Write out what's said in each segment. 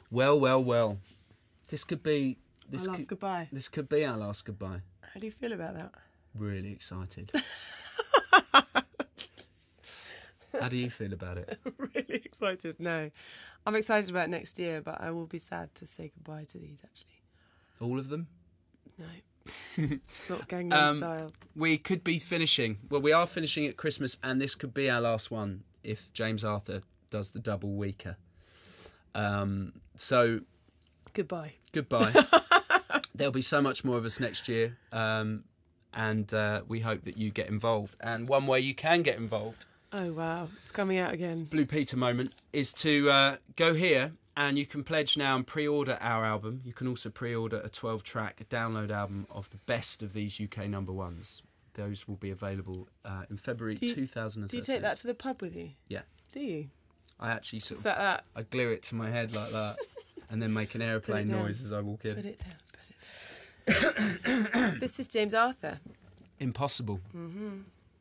Well, well, well. This could be... Our last goodbye. This could be our last goodbye. How do you feel about that? Really excited. How do you feel about it? Really excited. No. I'm excited about next year, but I will be sad to say goodbye to these, actually. All of them? No. Not Gangnam Style. We could be finishing... Well, we are finishing at Christmas, and this could be our last one if James Arthur does the double weeker. So... Goodbye. Goodbye. There'll be so much more of us next year, and we hope that you get involved. And one way you can get involved... Oh, wow. It's coming out again. Blue Peter moment is to go here and you can pledge now and pre-order our album. You can also pre-order a 12-track download album of the best of these UK number ones. Those will be available in February 2013. Do you take that to the pub with you? Yeah. Do you? I actually Is that I glue it to my head like that and then make an aeroplane noise as I walk in. Put it down. This is James Arthur. Impossible. Mm-hmm.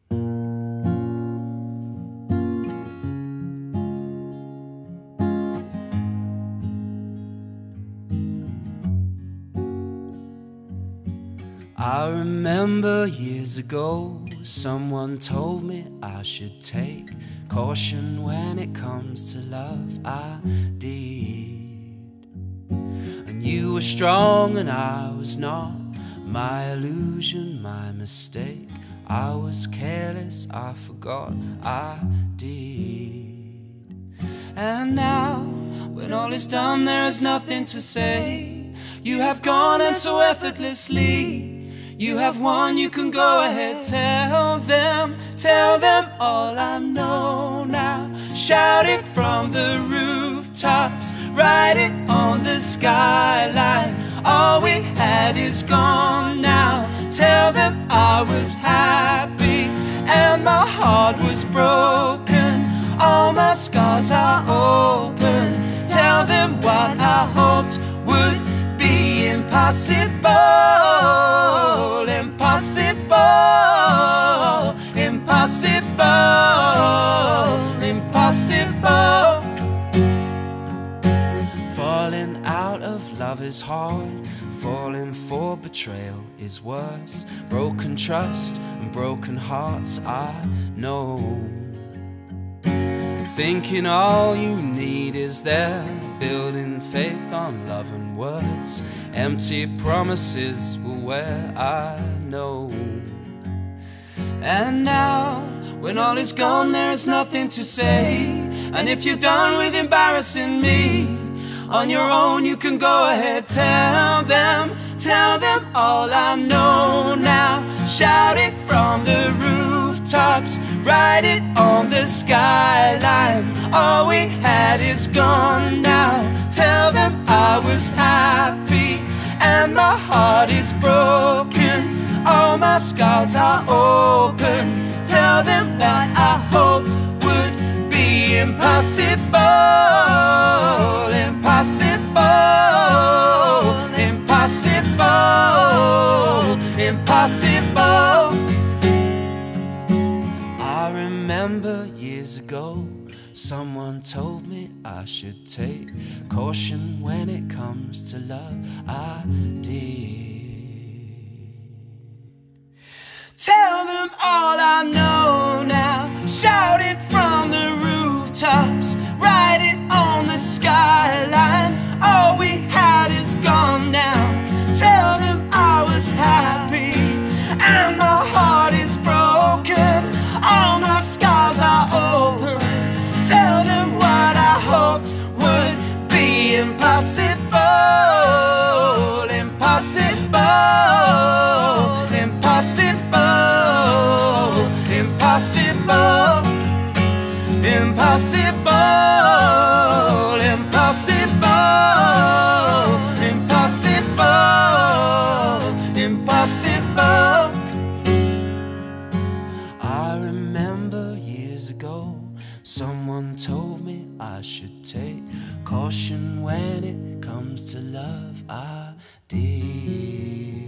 I remember years ago, someone told me I should take caution when it comes to love. I did. And you were strong and I was not. My illusion, my mistake. I was careless, I forgot I did. And now, when all is done, there is nothing to say. You have gone and so effortlessly. You have won, you can go ahead, tell them all I know now. Shout it from the rooftops, write it on the skyline. All we had is gone now. Tell them I was happy and my heart was broken. All my scars are open. Tell them what I hoped would be impossible. Impossible, impossible, impossible. Falling out of love is hard. Falling for betrayal is worse. Broken trust and broken hearts, I know. Thinking all you need is there. Building faith on love and words. Empty promises will wear, I know. And now, when all is gone, there is nothing to say. And if you're done with embarrassing me, on your own you can go ahead. Tell them all I know now. Shout it from the rooftops, write it on the skyline. All we had is gone now. Tell them I was happy and my heart is broken. All my scars are open. Tell them that I hoped would be impossible. Impossible, impossible, impossible. I remember years ago, someone told me I should take caution when it comes to love. I did. Tell them all I know now. Shout it from the rooftops, write it on the skyline. All we had is gone now. Tell them I was happy and my heart is broken. All my scars are open. Tell them what I hoped would be impossible. Impossible, impossible, impossible, impossible, impossible, impossible, impossible. I remember years ago, someone told me I should take caution when it comes to love. I did.